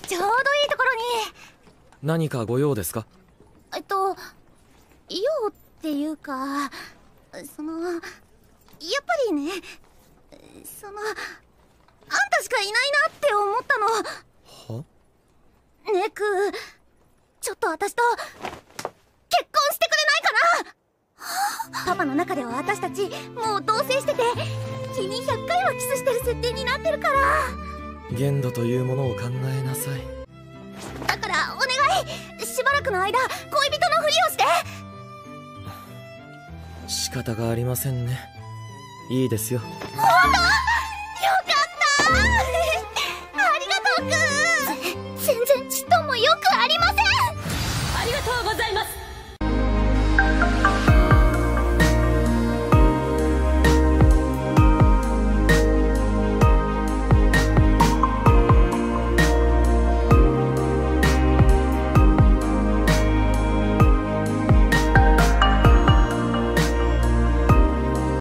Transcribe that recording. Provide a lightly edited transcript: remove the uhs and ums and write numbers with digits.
ちょうどいいところに。 何かご用ですか？ 用っていうか、やっぱりね、あんたしかいないなって思ったの。 は？ ネク、ちょっと私と結婚してくれないかな。パパの中では私たちもう同棲してて、日に100回はキスしてる設定になってるから。 限度というものを考えなさい。 だからお願い、しばらくの間恋人のふりをして。 仕方がありませんね。いいですよ。 本当？